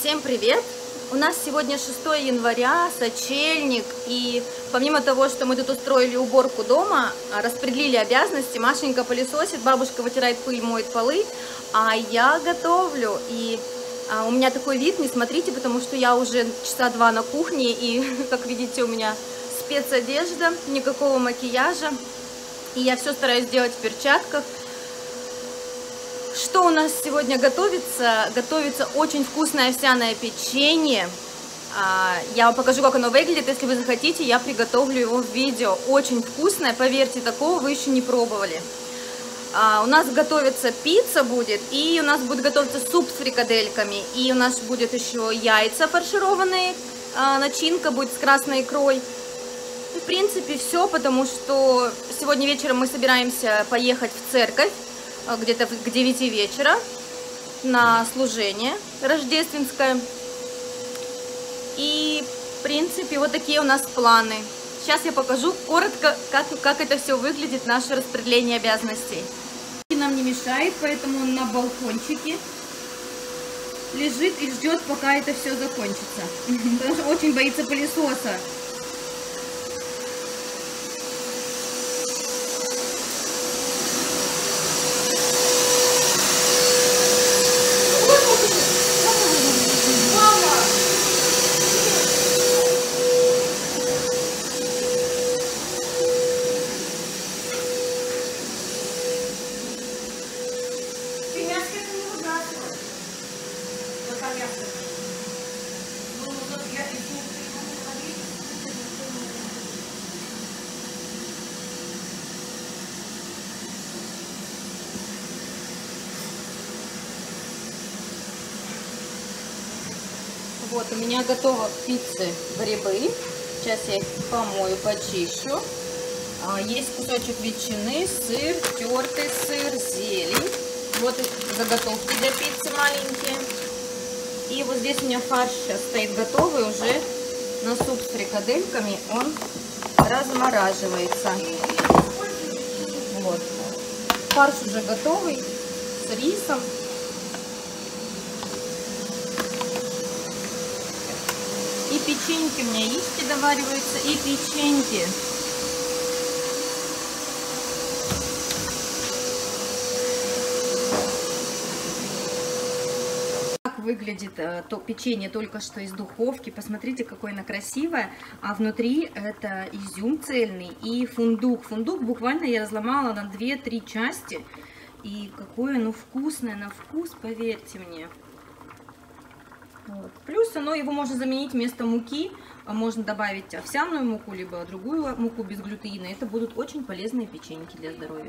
Всем привет! У нас сегодня 6 января, сочельник, и помимо того, что мы тут устроили уборку дома, распределили обязанности, Машенька пылесосит, бабушка вытирает пыль, моет полы, а я готовлю. И у меня такой вид, не смотрите, потому что я уже часа 2 на кухне, и, как видите, у меня спецодежда, никакого макияжа, и я все стараюсь делать в перчатках. Что у нас сегодня готовится? Готовится очень вкусное овсяное печенье. Я вам покажу, как оно выглядит. Если вы захотите, я приготовлю его в видео. Очень вкусное, поверьте, такого вы еще не пробовали. У нас готовится пицца будет, и у нас будет готовиться суп с фрикадельками. И у нас будет еще яйца фаршированные, начинка будет с красной икрой. И, в принципе, все, потому что сегодня вечером мы собираемся поехать в церковь. Где-то к 9 вечера на служение рождественское. И, в принципе, вот такие у нас планы. Сейчас я покажу коротко, как это все выглядит, наше распределение обязанностей. Нам не мешает, поэтому он на балкончике лежит и ждет, пока это все закончится. Потому что очень боится пылесоса. Вот, у меня готова пицца грибы. Сейчас я их помою, почищу. Есть кусочек ветчины, сыр, тертый сыр, зелень. Вот заготовки для пиццы маленькие. И вот здесь у меня фарш сейчас стоит готовый уже на суп с фрикадельками. Он размораживается. Вот. Фарш уже готовый с рисом. И печеньки у меня яички довариваются, и печеньки. Как выглядит то печенье только что из духовки. Посмотрите, какое оно красивое. А внутри это изюм цельный и фундук. Фундук буквально я разломала на 2-3 части. И какое оно вкусное на вкус, поверьте мне. Вот. Плюс его можно заменить вместо муки, можно добавить овсяную муку, либо другую муку без глютеина. Это будут очень полезные печеньки для здоровья.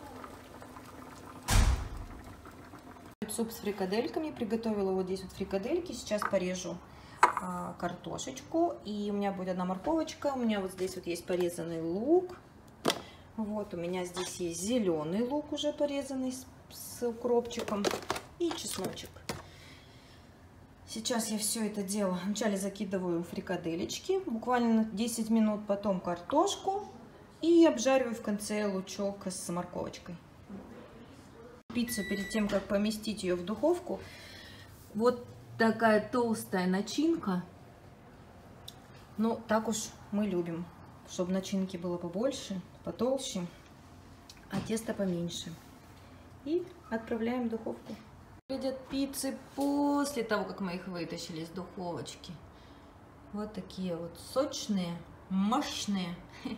Суп с фрикадельками. Приготовила вот здесь вот фрикадельки. Сейчас порежу картошечку. И у меня будет одна морковочка. У меня вот здесь вот есть порезанный лук. Вот у меня здесь есть зеленый лук уже порезанный с укропчиком. И чесночек. Сейчас я все это дело вначале закидываю фрикаделечки, буквально 10 минут, потом картошку и обжариваю в конце лучок с морковочкой. Пиццу перед тем, как поместить ее в духовку, вот такая толстая начинка. Ну, так уж мы любим, чтобы начинки было побольше, потолще, а тесто поменьше. И отправляем в духовку. Выглядят пиццы после того, как мы их вытащили из духовочки. Вот такие вот сочные, мощные.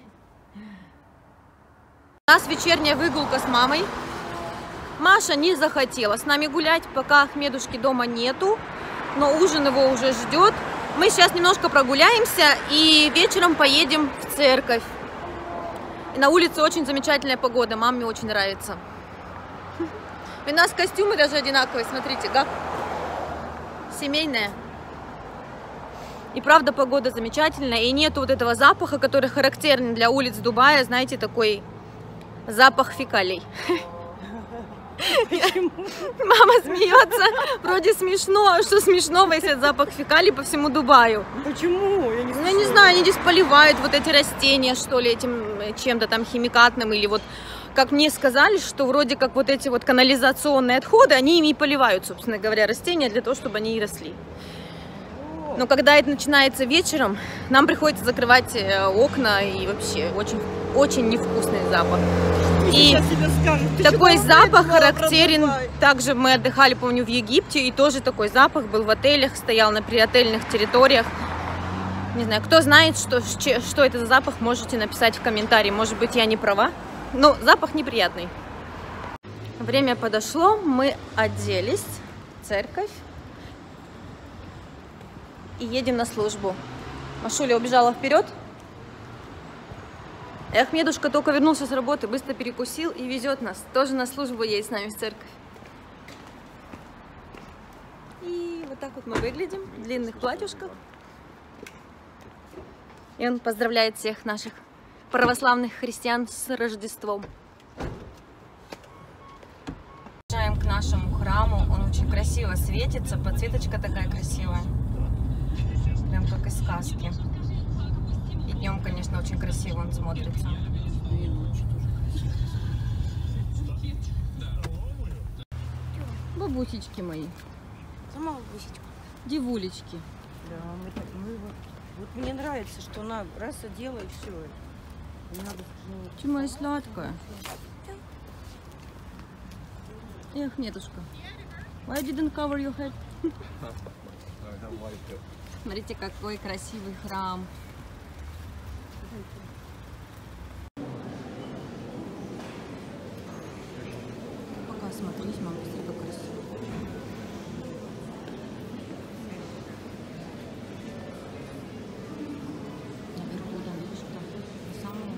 У нас вечерняя выгулка с мамой. Маша не захотела с нами гулять, пока Ахмедушки дома нету, но ужин его уже ждет. Мы сейчас немножко прогуляемся и вечером поедем в церковь. И на улице очень замечательная погода, маме очень нравится. У нас костюмы даже одинаковые, смотрите, как семейные. И правда погода замечательная, и нет вот этого запаха, который характерен для улиц Дубая, знаете, такой запах фекалий. Мама смеется, вроде смешно, а что смешного, если запах фекалий по всему Дубаю? Почему? Я не знаю, они здесь поливают вот эти растения, что ли, этим чем-то там химикатным, или вот как мне сказали, что вроде как вот эти вот канализационные отходы, они ими и поливают, собственно говоря, растения для того, чтобы они и росли. Но когда это начинается вечером, нам приходится закрывать окна, и вообще очень невкусный запах. И такой запах характерен. Также мы отдыхали, помню, в Египте, и тоже такой запах был в отелях, стоял на приотельных территориях. Не знаю, кто знает, что это за запах, можете написать в комментарии. Может быть, я не права, но запах неприятный. Время подошло, мы оделись, церковь, и едем на службу. Машуля убежала вперед. Ахмедушка только вернулся с работы, быстро перекусил и везет нас. Тоже на службу едет с нами в церковь. И вот так вот мы выглядим в длинных платьюшках. И он поздравляет всех наших православных христиан с Рождеством. Приезжаем к нашему храму, он очень красиво светится, подсветочка такая красивая, прям как из сказки. И днем, конечно, очень красиво он смотрится. Бабусечки мои. Сама бабусечка. Девулечки. Да, вот мне нравится, что она раз одела и все. Не надо. Ты моя сладкая. Эх, нетушка. Why didn't cover your head? Смотрите, какой красивый храм. Пока смотрите, мама, как красиво. Наверху, да, видишь, там, на самом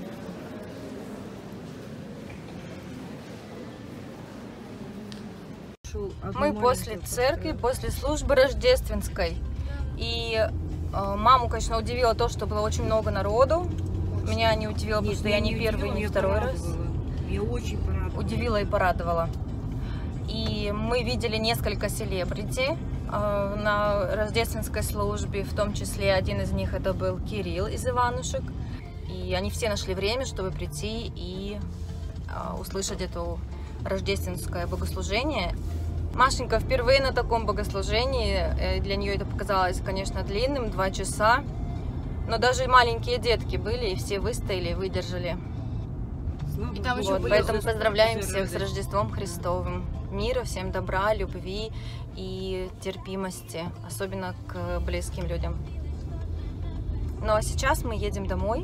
верху. Мы после церкви, после службы рождественской. И маму, конечно, удивило то, что было очень много народу. Меня не удивило, потому что я не первый, не второй раз. Я очень порадовала. Удивила и порадовала. И мы видели несколько селебрити на рождественской службе, в том числе один из них это был Кирилл из Иванушек. И они все нашли время, чтобы прийти и услышать это рождественское богослужение. Машенька впервые на таком богослужении, для нее это показалось, конечно, длинным, 2 часа, но даже маленькие детки были, и все выстояли, выдержали. Вот, поэтому поздравляем всех с Рождеством Христовым. Мира, всем добра, любви и терпимости, особенно к близким людям. Ну а сейчас мы едем домой.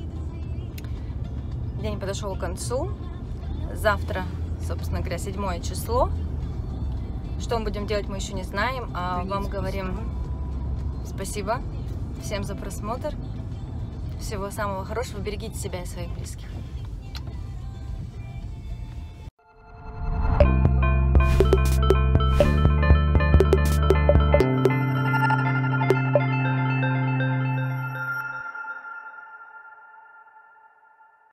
День подошел к концу. Завтра, собственно говоря, 7 число. Что мы будем делать, мы еще не знаем, а вам говорим спасибо всем за просмотр. Всего самого хорошего, берегите себя и своих близких.